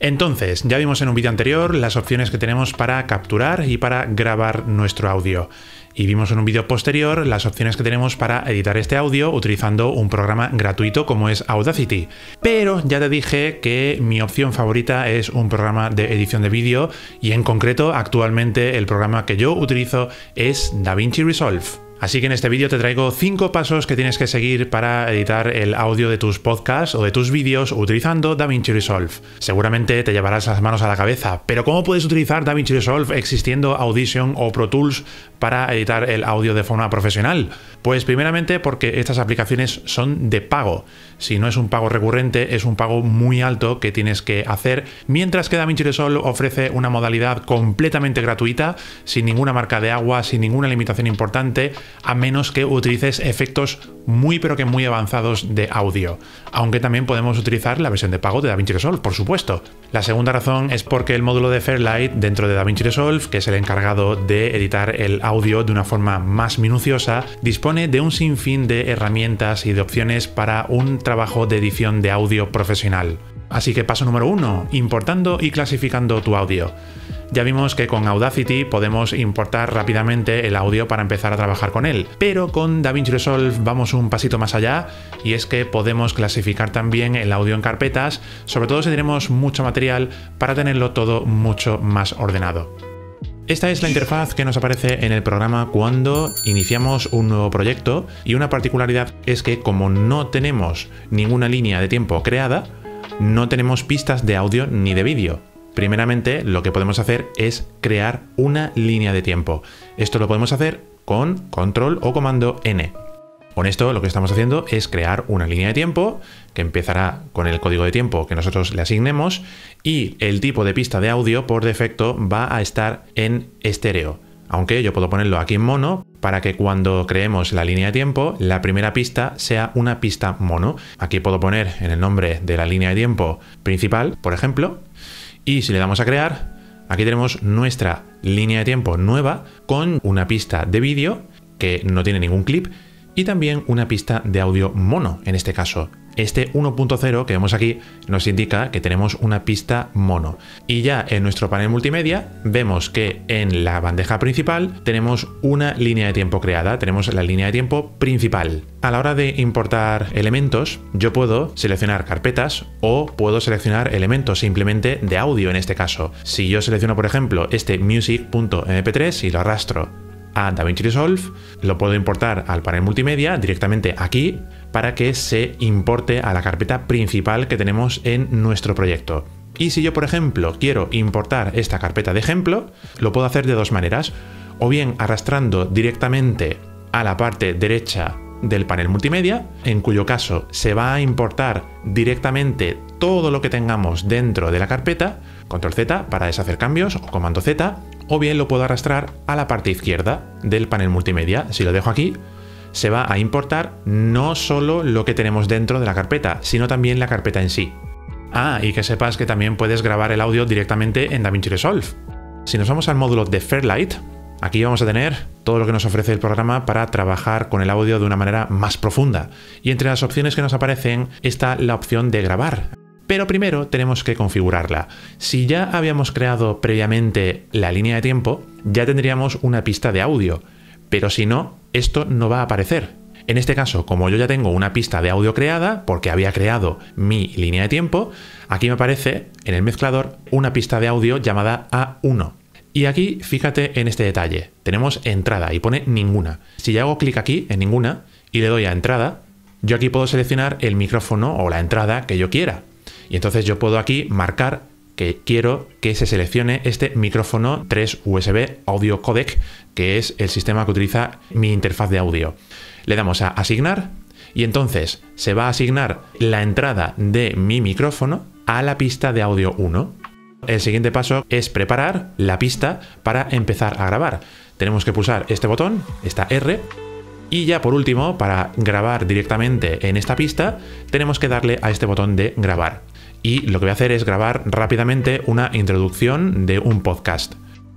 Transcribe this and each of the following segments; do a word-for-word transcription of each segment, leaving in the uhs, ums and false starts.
Entonces, ya vimos en un vídeo anterior las opciones que tenemos para capturar y para grabar nuestro audio. Y vimos en un vídeo posterior las opciones que tenemos para editar este audio utilizando un programa gratuito como es Audacity. Pero ya te dije que mi opción favorita es un programa de edición de vídeo y en concreto actualmente el programa que yo utilizo es DaVinci Resolve. Así que en este vídeo te traigo cinco pasos que tienes que seguir para editar el audio de tus podcasts o de tus vídeos utilizando DaVinci Resolve. Seguramente te llevarás las manos a la cabeza, pero ¿cómo puedes utilizar DaVinci Resolve existiendo Audition o Pro Tools para editar el audio de forma profesional? Pues primeramente porque estas aplicaciones son de pago. Si no es un pago recurrente, es un pago muy alto que tienes que hacer, mientras que DaVinci Resolve ofrece una modalidad completamente gratuita, sin ninguna marca de agua, sin ninguna limitación importante, a menos que utilices efectos muy pero que muy avanzados de audio, aunque también podemos utilizar la versión de pago de DaVinci Resolve, por supuesto. La segunda razón es porque el módulo de Fairlight dentro de DaVinci Resolve, que es el encargado de editar el audio de una forma más minuciosa, dispone de un sinfín de herramientas y de opciones para un trabajo de edición de audio profesional. Así que paso número uno, importando y clasificando tu audio. Ya vimos que con Audacity podemos importar rápidamente el audio para empezar a trabajar con él, pero con DaVinci Resolve vamos un pasito más allá y es que podemos clasificar también el audio en carpetas, sobre todo si tenemos mucho material, para tenerlo todo mucho más ordenado. Esta es la interfaz que nos aparece en el programa cuando iniciamos un nuevo proyecto y una particularidad es que como no tenemos ninguna línea de tiempo creada, no tenemos pistas de audio ni de vídeo. Primeramente, lo que podemos hacer es crear una línea de tiempo. Esto lo podemos hacer con control o comando N. Con esto lo que estamos haciendo es crear una línea de tiempo que empezará con el código de tiempo que nosotros le asignemos y el tipo de pista de audio por defecto va a estar en estéreo. Aunque yo puedo ponerlo aquí en mono para que cuando creemos la línea de tiempo, la primera pista sea una pista mono. Aquí puedo poner en el nombre de la línea de tiempo principal, por ejemplo. Y si le damos a crear, aquí tenemos nuestra línea de tiempo nueva con una pista de vídeo que no tiene ningún clip y también una pista de audio mono en este caso. Este uno punto cero que vemos aquí nos indica que tenemos una pista mono. Y ya en nuestro panel multimedia vemos que en la bandeja principal tenemos una línea de tiempo creada, tenemos la línea de tiempo principal. A la hora de importar elementos, yo puedo seleccionar carpetas o puedo seleccionar elementos simplemente de audio en este caso. Si yo selecciono por ejemplo este music punto eme pe tres y lo arrastro a DaVinci Resolve, lo puedo importar al panel multimedia directamente aquí para que se importe a la carpeta principal que tenemos en nuestro proyecto. Y si yo, por ejemplo, quiero importar esta carpeta de ejemplo, lo puedo hacer de dos maneras, o bien arrastrando directamente a la parte derecha del panel multimedia, en cuyo caso se va a importar directamente todo lo que tengamos dentro de la carpeta, control Z para deshacer cambios o comando Z, o bien lo puedo arrastrar a la parte izquierda del panel multimedia. Si lo dejo aquí, se va a importar no solo lo que tenemos dentro de la carpeta, sino también la carpeta en sí. Ah, y que sepas que también puedes grabar el audio directamente en DaVinci Resolve. Si nos vamos al módulo de Fairlight, aquí vamos a tener todo lo que nos ofrece el programa para trabajar con el audio de una manera más profunda. Y entre las opciones que nos aparecen está la opción de grabar. Pero primero tenemos que configurarla. Si ya habíamos creado previamente la línea de tiempo, ya tendríamos una pista de audio. Pero si no, esto no va a aparecer. En este caso, como yo ya tengo una pista de audio creada, porque había creado mi línea de tiempo, aquí me aparece en el mezclador una pista de audio llamada A uno. Y aquí, fíjate en este detalle, tenemos entrada y pone ninguna. Si yo hago clic aquí en ninguna y le doy a entrada, yo aquí puedo seleccionar el micrófono o la entrada que yo quiera. Y entonces yo puedo aquí marcar que quiero que se seleccione este micrófono tres U S B Audio Codec, que es el sistema que utiliza mi interfaz de audio. Le damos a asignar y entonces se va a asignar la entrada de mi micrófono a la pista de audio uno. El siguiente paso es preparar la pista para empezar a grabar. Tenemos que pulsar este botón, esta R, y ya por último, para grabar directamente en esta pista, tenemos que darle a este botón de grabar. Y lo que voy a hacer es grabar rápidamente una introducción de un podcast.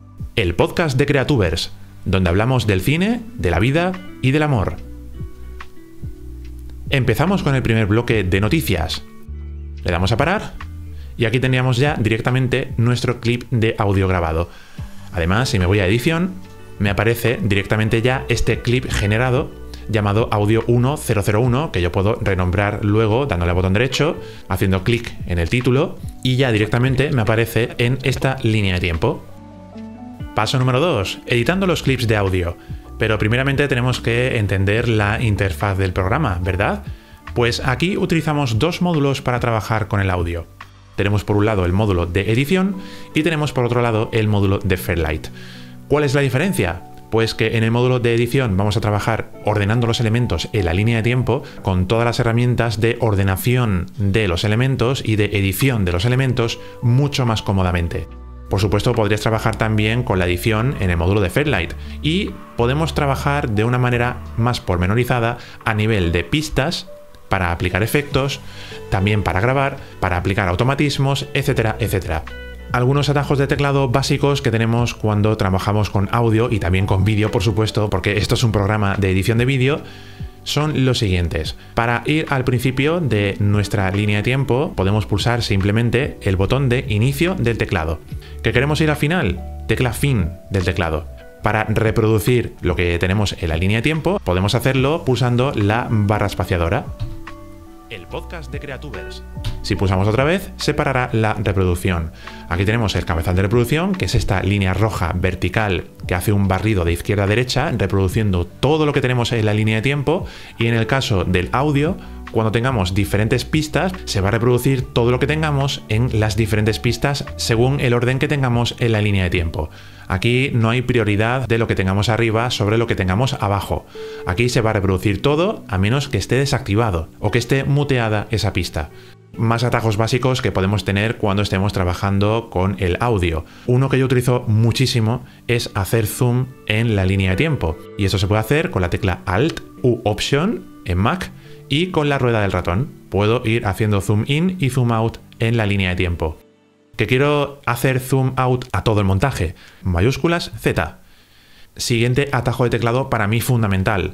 El podcast de Creatubers, donde hablamos del cine, de la vida y del amor. Empezamos con el primer bloque de noticias. Le damos a parar Y aquí tendríamos ya directamente nuestro clip de audio grabado. Además, si me voy a edición, me aparece directamente ya este clip generado llamado audio uno punto cero cero uno, que yo puedo renombrar luego dándole al botón derecho, haciendo clic en el título, y ya directamente me aparece en esta línea de tiempo. Paso número dos, editando los clips de audio. Pero primeramente tenemos que entender la interfaz del programa, ¿verdad? Pues aquí utilizamos dos módulos para trabajar con el audio. Tenemos por un lado el módulo de edición y tenemos por otro lado el módulo de Fairlight. ¿Cuál es la diferencia? Pues que en el módulo de edición vamos a trabajar ordenando los elementos en la línea de tiempo con todas las herramientas de ordenación de los elementos y de edición de los elementos mucho más cómodamente. Por supuesto, podrías trabajar también con la edición en el módulo de Fairlight y podemos trabajar de una manera más pormenorizada a nivel de pistas para aplicar efectos, también para grabar, para aplicar automatismos, etcétera, etcétera. Algunos atajos de teclado básicos que tenemos cuando trabajamos con audio y también con vídeo, por supuesto, porque esto es un programa de edición de vídeo, son los siguientes. Para ir al principio de nuestra línea de tiempo, podemos pulsar simplemente el botón de inicio del teclado. ¿Que queremos ir al final? Tecla fin del teclado. Para reproducir lo que tenemos en la línea de tiempo, podemos hacerlo pulsando la barra espaciadora. El podcast de Creatubers. Si pulsamos otra vez, se parará la reproducción. Aquí tenemos el cabezal de reproducción, que es esta línea roja vertical que hace un barrido de izquierda a derecha, reproduciendo todo lo que tenemos en la línea de tiempo, y en el caso del audio, cuando tengamos diferentes pistas, se va a reproducir todo lo que tengamos en las diferentes pistas según el orden que tengamos en la línea de tiempo. Aquí no hay prioridad de lo que tengamos arriba sobre lo que tengamos abajo. Aquí se va a reproducir todo a menos que esté desactivado o que esté muteada esa pista. Más atajos básicos que podemos tener cuando estemos trabajando con el audio. Uno que yo utilizo muchísimo es hacer zoom en la línea de tiempo. Y eso se puede hacer con la tecla Alt u Option en Mac y con la rueda del ratón. Puedo ir haciendo zoom in y zoom out en la línea de tiempo. ¿Que quiero hacer zoom out a todo el montaje? Mayúsculas Z. Siguiente atajo de teclado para mí fundamental.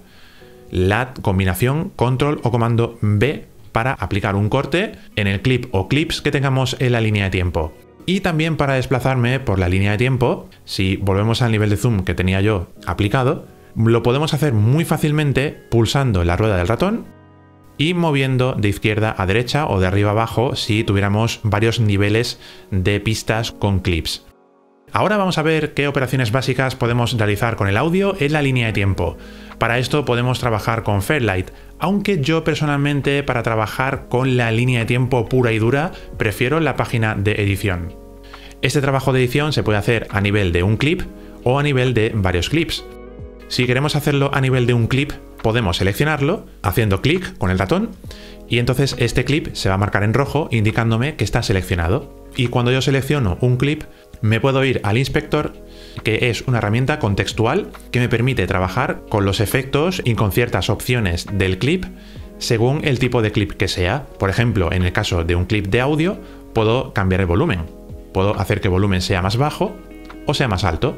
La combinación control o comando B para aplicar un corte en el clip o clips que tengamos en la línea de tiempo. Y también para desplazarme por la línea de tiempo, si volvemos al nivel de zoom que tenía yo aplicado, lo podemos hacer muy fácilmente pulsando la rueda del ratón y moviendo de izquierda a derecha o de arriba a abajo si tuviéramos varios niveles de pistas con clips. Ahora vamos a ver qué operaciones básicas podemos realizar con el audio en la línea de tiempo. Para esto podemos trabajar con Fairlight, aunque yo personalmente para trabajar con la línea de tiempo pura y dura prefiero la página de edición. Este trabajo de edición se puede hacer a nivel de un clip o a nivel de varios clips. Si queremos hacerlo a nivel de un clip, podemos seleccionarlo haciendo clic con el ratón y entonces este clip se va a marcar en rojo indicándome que está seleccionado. Y cuando yo selecciono un clip, me puedo ir al inspector, que es una herramienta contextual que me permite trabajar con los efectos y con ciertas opciones del clip según el tipo de clip que sea. Por ejemplo, en el caso de un clip de audio, puedo cambiar el volumen. Puedo hacer que el volumen sea más bajo o sea más alto.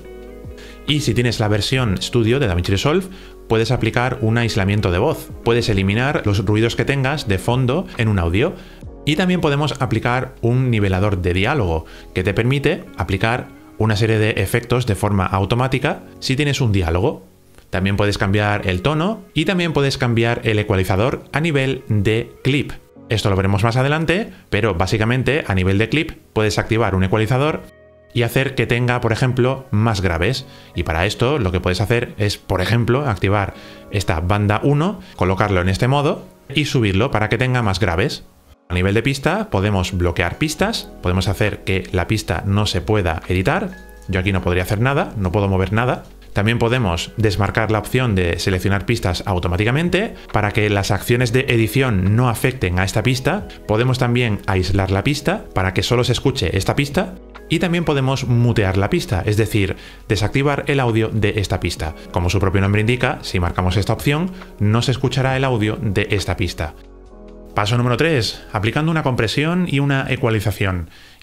Y si tienes la versión Studio de DaVinci Resolve, puedes aplicar un aislamiento de voz. Puedes eliminar los ruidos que tengas de fondo en un audio. Y también podemos aplicar un nivelador de diálogo que te permite aplicar una serie de efectos de forma automática si tienes un diálogo. También puedes cambiar el tono y también puedes cambiar el ecualizador a nivel de clip. Esto lo veremos más adelante, pero básicamente a nivel de clip puedes activar un ecualizador y hacer que tenga, por ejemplo, más graves. Y para esto lo que puedes hacer es, por ejemplo, activar esta banda uno, colocarlo en este modo y subirlo para que tenga más graves. A nivel de pista podemos bloquear pistas, podemos hacer que la pista no se pueda editar. Yo aquí no podría hacer nada, no puedo mover nada. También podemos desmarcar la opción de seleccionar pistas automáticamente para que las acciones de edición no afecten a esta pista. Podemos también aislar la pista para que solo se escuche esta pista. Y también podemos mutear la pista, es decir, desactivar el audio de esta pista. Como su propio nombre indica, si marcamos esta opción, no se escuchará el audio de esta pista. Paso número tres. Aplicando una compresión y una ecualización.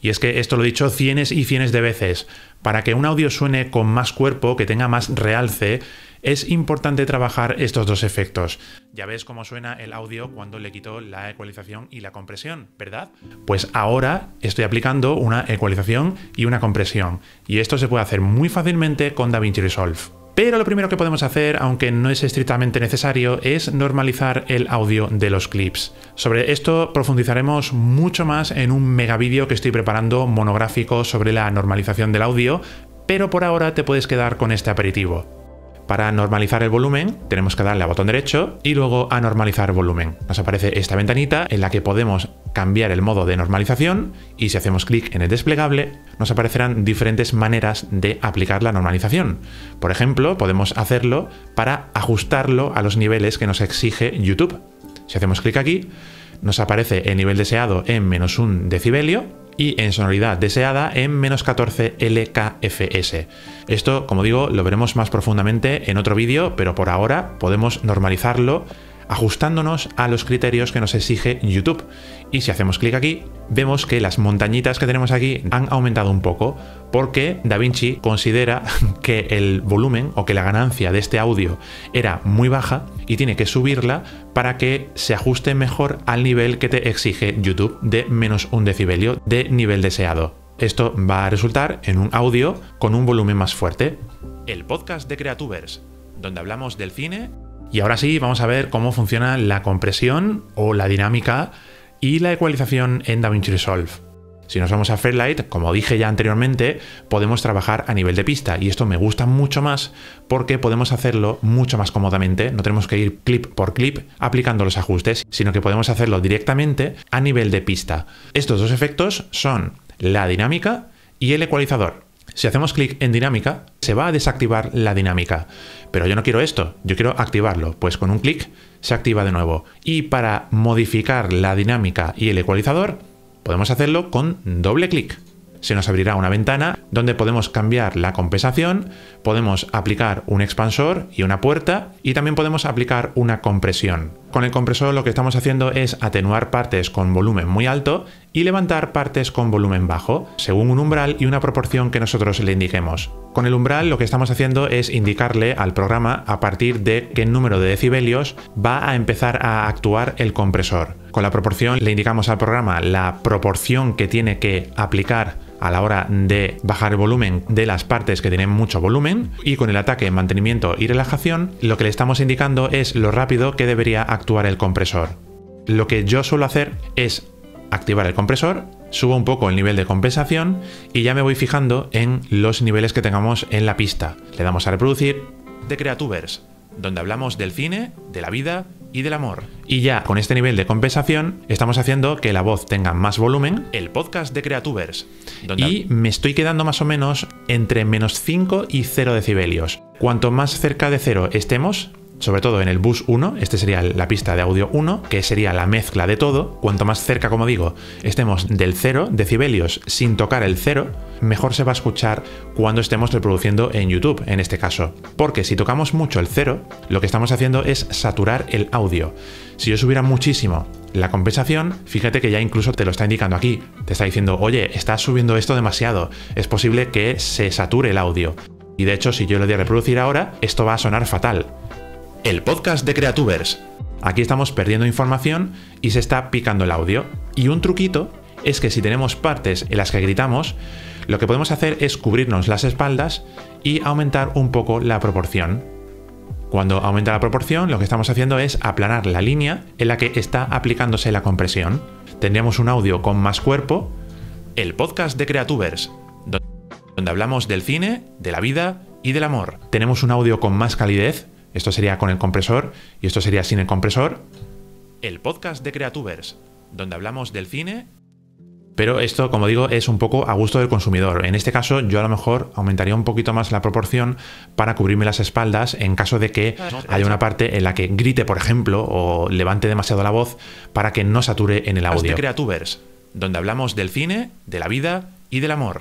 Y es que esto lo he dicho cienes y cienes de veces. Para que un audio suene con más cuerpo, que tenga más realce, es importante trabajar estos dos efectos. Ya ves cómo suena el audio cuando le quito la ecualización y la compresión, ¿verdad? Pues ahora estoy aplicando una ecualización y una compresión. Y esto se puede hacer muy fácilmente con DaVinci Resolve. Pero lo primero que podemos hacer, aunque no es estrictamente necesario, es normalizar el audio de los clips. Sobre esto profundizaremos mucho más en un megavídeo que estoy preparando monográfico sobre la normalización del audio, pero por ahora te puedes quedar con este aperitivo. Para normalizar el volumen tenemos que darle al botón derecho y luego a normalizar volumen. Nos aparece esta ventanita en la que podemos cambiar el modo de normalización y si hacemos clic en el desplegable nos aparecerán diferentes maneras de aplicar la normalización. Por ejemplo, podemos hacerlo para ajustarlo a los niveles que nos exige YouTube. Si hacemos clic aquí nos aparece el nivel deseado en menos un decibelio y en sonoridad deseada en menos catorce L K F S. Esto, como digo, lo veremos más profundamente en otro vídeo, pero por ahora podemos normalizarlo ajustándonos a los criterios que nos exige YouTube. Y si hacemos clic aquí, vemos que las montañitas que tenemos aquí han aumentado un poco porque DaVinci considera que el volumen o que la ganancia de este audio era muy baja y tiene que subirla para que se ajuste mejor al nivel que te exige YouTube de menos un decibelio de nivel deseado. Esto va a resultar en un audio con un volumen más fuerte. El podcast de Creatubers, donde hablamos del cine. Y ahora sí, vamos a ver cómo funciona la compresión o la dinámica y la ecualización en DaVinci Resolve. Si nos vamos a Fairlight, como dije ya anteriormente, podemos trabajar a nivel de pista y esto me gusta mucho más porque podemos hacerlo mucho más cómodamente, no tenemos que ir clip por clip aplicando los ajustes, sino que podemos hacerlo directamente a nivel de pista. Estos dos efectos son la dinámica y el ecualizador. Si hacemos clic en dinámica, se va a desactivar la dinámica. Pero yo no quiero esto, yo quiero activarlo. Pues con un clic se activa de nuevo. Y para modificar la dinámica y el ecualizador, podemos hacerlo con doble clic. Se nos abrirá una ventana donde podemos cambiar la compensación, podemos aplicar un expansor y una puerta y también podemos aplicar una compresión. Con el compresor lo que estamos haciendo es atenuar partes con volumen muy alto y levantar partes con volumen bajo, según un umbral y una proporción que nosotros le indiquemos. Con el umbral lo que estamos haciendo es indicarle al programa a partir de qué número de decibelios va a empezar a actuar el compresor. Con la proporción le indicamos al programa la proporción que tiene que aplicar a la hora de bajar el volumen de las partes que tienen mucho volumen, y con el ataque, mantenimiento y relajación lo que le estamos indicando es lo rápido que debería actuar el compresor. Lo que yo suelo hacer es activar el compresor, subo un poco el nivel de compensación y ya me voy fijando en los niveles que tengamos en la pista. Le damos a reproducir de Creatubers, donde hablamos del cine, de la vida y del amor. Y ya con este nivel de compensación estamos haciendo que la voz tenga más volumen. El podcast de Creatubers. Donde... Y me estoy quedando más o menos entre menos cinco y cero decibelios. Cuanto más cerca de cero estemos, sobre todo en el bus uno, este sería la pista de audio uno, que sería la mezcla de todo, cuanto más cerca, como digo, estemos del cero decibelios sin tocar el cero, mejor se va a escuchar cuando estemos reproduciendo en YouTube, en este caso. Porque si tocamos mucho el cero, lo que estamos haciendo es saturar el audio. Si yo subiera muchísimo la compensación, fíjate que ya incluso te lo está indicando aquí. Te está diciendo, oye, estás subiendo esto demasiado, es posible que se sature el audio. Y de hecho, si yo le doy a reproducir ahora, esto va a sonar fatal. El podcast de Creatubers. Aquí estamos perdiendo información y se está picando el audio. Y un truquito es que si tenemos partes en las que gritamos, lo que podemos hacer es cubrirnos las espaldas y aumentar un poco la proporción. Cuando aumenta la proporción, lo que estamos haciendo es aplanar la línea en la que está aplicándose la compresión. Tendríamos un audio con más cuerpo. El podcast de Creatubers, donde hablamos del cine, de la vida y del amor. Tenemos un audio con más calidez. Esto sería con el compresor y esto sería sin el compresor. El podcast de Creatubers, donde hablamos del cine. Pero esto, como digo, es un poco a gusto del consumidor. En este caso, yo a lo mejor aumentaría un poquito más la proporción para cubrirme las espaldas en caso de que haya una parte en la que grite, por ejemplo, o levante demasiado la voz para que no sature en el audio. De Creatubers, donde hablamos del cine, de la vida y del amor.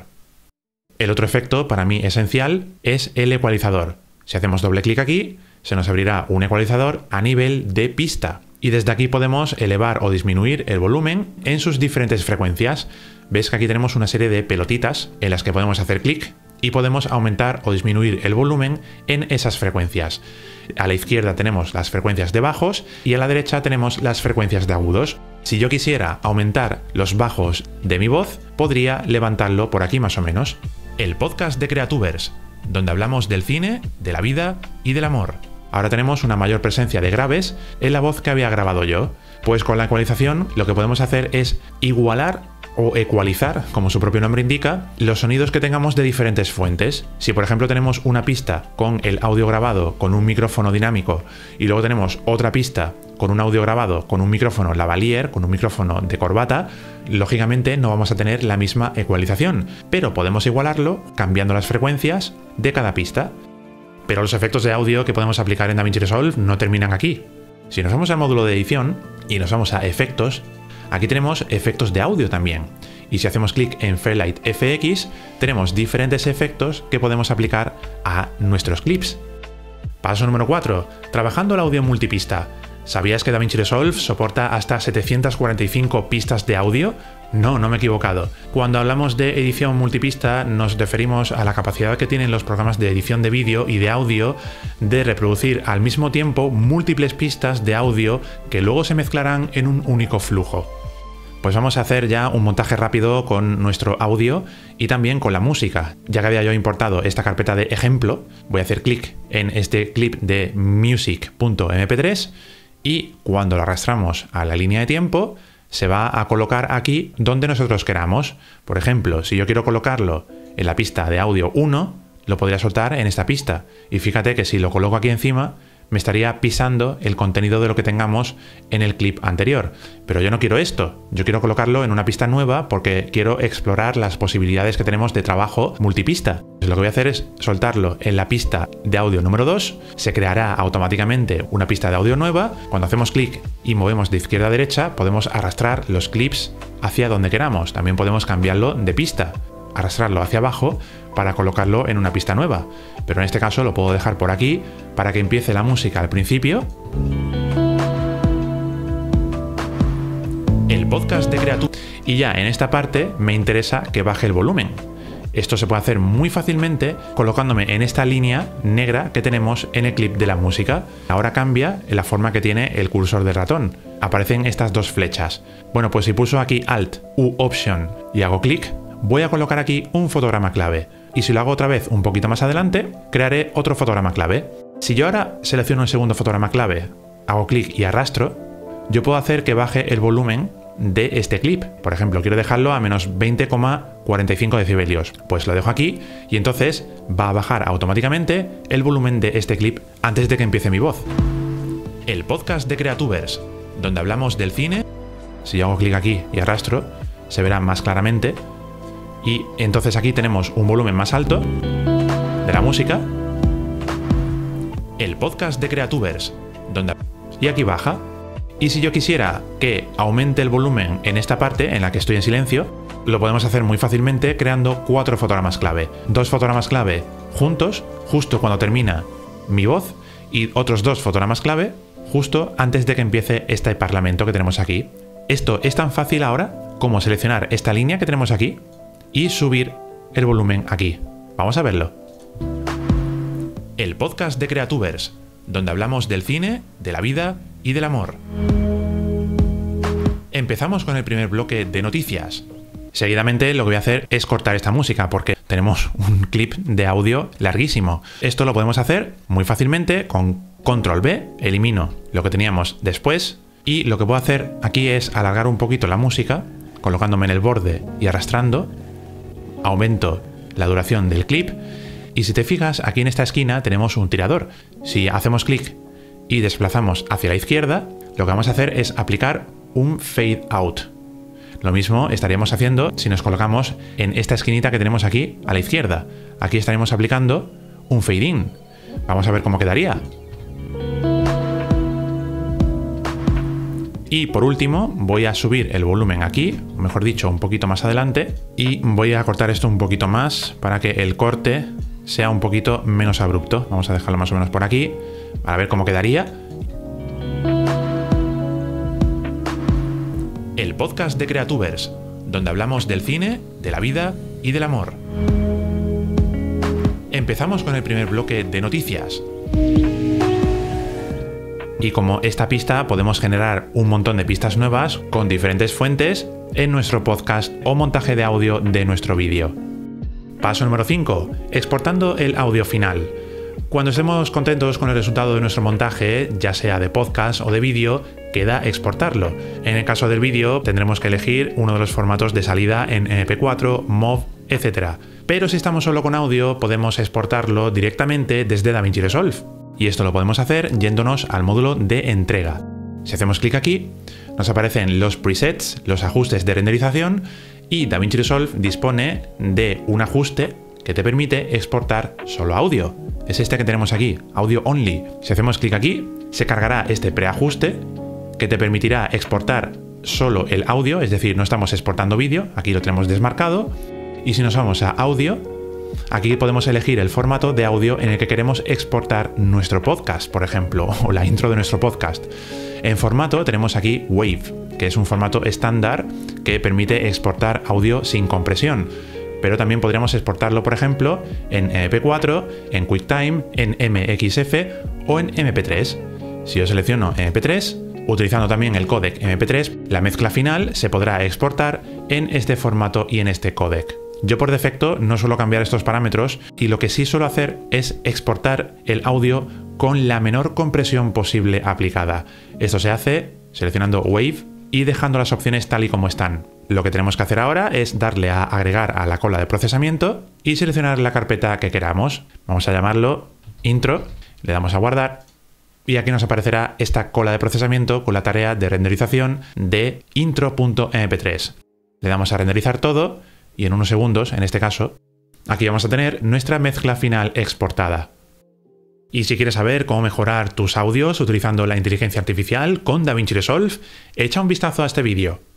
El otro efecto, para mí esencial, es el ecualizador. Si hacemos doble clic aquí, se nos abrirá un ecualizador a nivel de pista. Y desde aquí podemos elevar o disminuir el volumen en sus diferentes frecuencias. Ves que aquí tenemos una serie de pelotitas en las que podemos hacer clic y podemos aumentar o disminuir el volumen en esas frecuencias. A la izquierda tenemos las frecuencias de bajos y a la derecha tenemos las frecuencias de agudos. Si yo quisiera aumentar los bajos de mi voz, podría levantarlo por aquí más o menos. El podcast de Creatubers, donde hablamos del cine, de la vida y del amor. Ahora tenemos una mayor presencia de graves en la voz que había grabado yo. Pues con la ecualización lo que podemos hacer es igualar o ecualizar, como su propio nombre indica, los sonidos que tengamos de diferentes fuentes. Si por ejemplo tenemos una pista con el audio grabado con un micrófono dinámico y luego tenemos otra pista con un audio grabado con un micrófono lavalier, con un micrófono de corbata, lógicamente no vamos a tener la misma ecualización, pero podemos igualarlo cambiando las frecuencias de cada pista. Pero los efectos de audio que podemos aplicar en DaVinci Resolve no terminan aquí. Si nos vamos al módulo de edición y nos vamos a efectos, aquí tenemos efectos de audio también. Y si hacemos clic en Fairlight F X, tenemos diferentes efectos que podemos aplicar a nuestros clips. Paso número cuatro. Trabajando el audio multipista. ¿Sabías que DaVinci Resolve soporta hasta setecientas cuarenta y cinco pistas de audio? No, no me he equivocado. Cuando hablamos de edición multipista nos referimos a la capacidad que tienen los programas de edición de vídeo y de audio de reproducir al mismo tiempo múltiples pistas de audio que luego se mezclarán en un único flujo. Pues vamos a hacer ya un montaje rápido con nuestro audio y también con la música. Ya que había yo importado esta carpeta de ejemplo, voy a hacer clic en este clip de music punto eme pe tres y cuando lo arrastramos a la línea de tiempo se va a colocar aquí donde nosotros queramos. Por ejemplo, si yo quiero colocarlo en la pista de audio uno, lo podría soltar en esta pista. Y fíjate que si lo coloco aquí encima, me estaría pisando el contenido de lo que tengamos en el clip anterior. Pero yo no quiero esto, yo quiero colocarlo en una pista nueva porque quiero explorar las posibilidades que tenemos de trabajo multipista. Entonces lo que voy a hacer es soltarlo en la pista de audio número dos, se creará automáticamente una pista de audio nueva. Cuando hacemos clic y movemos de izquierda a derecha, podemos arrastrar los clips hacia donde queramos. También podemos cambiarlo de pista, arrastrarlo hacia abajo para colocarlo en una pista nueva, pero en este caso lo puedo dejar por aquí para que empiece la música al principio. El podcast de Creatubers. Y ya en esta parte me interesa que baje el volumen. Esto se puede hacer muy fácilmente colocándome en esta línea negra que tenemos en el clip de la música. Ahora cambia en la forma que tiene el cursor del ratón. Aparecen estas dos flechas. Bueno, pues si pulso aquí Alt u Option y hago clic, voy a colocar aquí un fotograma clave. Y si lo hago otra vez un poquito más adelante, crearé otro fotograma clave. Si yo ahora selecciono el segundo fotograma clave, hago clic y arrastro, yo puedo hacer que baje el volumen de este clip. Por ejemplo, quiero dejarlo a menos veinte coma cuarenta y cinco decibelios. Pues lo dejo aquí y entonces va a bajar automáticamente el volumen de este clip antes de que empiece mi voz. El podcast de Creatubers, donde hablamos del cine. Si yo hago clic aquí y arrastro, se verá más claramente. Y entonces aquí tenemos un volumen más alto de la música. El podcast de Creatubers, donde... y aquí baja. Y si yo quisiera que aumente el volumen en esta parte en la que estoy en silencio, lo podemos hacer muy fácilmente creando cuatro fotogramas clave. Dos fotogramas clave juntos, justo cuando termina mi voz, y otros dos fotogramas clave justo antes de que empiece este parlamento que tenemos aquí. Esto es tan fácil ahora como seleccionar esta línea que tenemos aquí y subir el volumen aquí. Vamos a verlo. El podcast de Creatubers, donde hablamos del cine, de la vida y del amor. Empezamos con el primer bloque de noticias. Seguidamente lo que voy a hacer es cortar esta música porque tenemos un clip de audio larguísimo. Esto lo podemos hacer muy fácilmente con control B, elimino lo que teníamos después y lo que puedo hacer aquí es alargar un poquito la música colocándome en el borde y arrastrando. Aumento la duración del clip y si te fijas aquí en esta esquina tenemos un tirador. Si hacemos clic y desplazamos hacia la izquierda, lo que vamos a hacer es aplicar un fade out. Lo mismo estaríamos haciendo si nos colocamos en esta esquinita que tenemos aquí a la izquierda. Aquí estaremos aplicando un fade in. Vamos a ver cómo quedaría. Y por último voy a subir el volumen aquí, o mejor dicho, un poquito más adelante, y voy a cortar esto un poquito más para que el corte sea un poquito menos abrupto. Vamos a dejarlo más o menos por aquí para ver cómo quedaría. el podcast de Creatubers, donde hablamos del cine, de la vida y del amor. Empezamos con el primer bloque de noticias. Y como esta pista podemos generar un montón de pistas nuevas con diferentes fuentes en nuestro podcast o montaje de audio de nuestro vídeo. Paso número cinco. Exportando el audio final. Cuando estemos contentos con el resultado de nuestro montaje, ya sea de podcast o de vídeo, queda exportarlo. En el caso del vídeo tendremos que elegir uno de los formatos de salida en eme pe cuatro, mov, etcétera. Pero si estamos solo con audio, podemos exportarlo directamente desde DaVinci Resolve. Y esto lo podemos hacer yéndonos al módulo de entrega. Si hacemos clic aquí, nos aparecen los presets, los ajustes de renderización, y DaVinci Resolve dispone de un ajuste que te permite exportar solo audio. Es este que tenemos aquí, Audio Only. Si hacemos clic aquí, se cargará este preajuste que te permitirá exportar solo el audio, es decir, no estamos exportando vídeo, aquí lo tenemos desmarcado. Y si nos vamos a audio, aquí podemos elegir el formato de audio en el que queremos exportar nuestro podcast, por ejemplo, o la intro de nuestro podcast. En formato tenemos aquí Wave, que es un formato estándar que permite exportar audio sin compresión. Pero también podríamos exportarlo, por ejemplo, en eme pe cuatro, en QuickTime, en eme equis efe o en eme pe tres. Si yo selecciono eme pe tres, utilizando también el códec eme pe tres, la mezcla final se podrá exportar en este formato y en este códec. Yo por defecto no suelo cambiar estos parámetros y lo que sí suelo hacer es exportar el audio con la menor compresión posible aplicada. Esto se hace seleccionando Wave y dejando las opciones tal y como están. Lo que tenemos que hacer ahora es darle a agregar a la cola de procesamiento y seleccionar la carpeta que queramos. Vamos a llamarlo intro, le damos a guardar y aquí nos aparecerá esta cola de procesamiento con la tarea de renderización de intro punto eme pe tres. Le damos a renderizar todo y en unos segundos, en este caso, aquí vamos a tener nuestra mezcla final exportada. Y si quieres saber cómo mejorar tus audios utilizando la inteligencia artificial con DaVinci Resolve, echa un vistazo a este vídeo.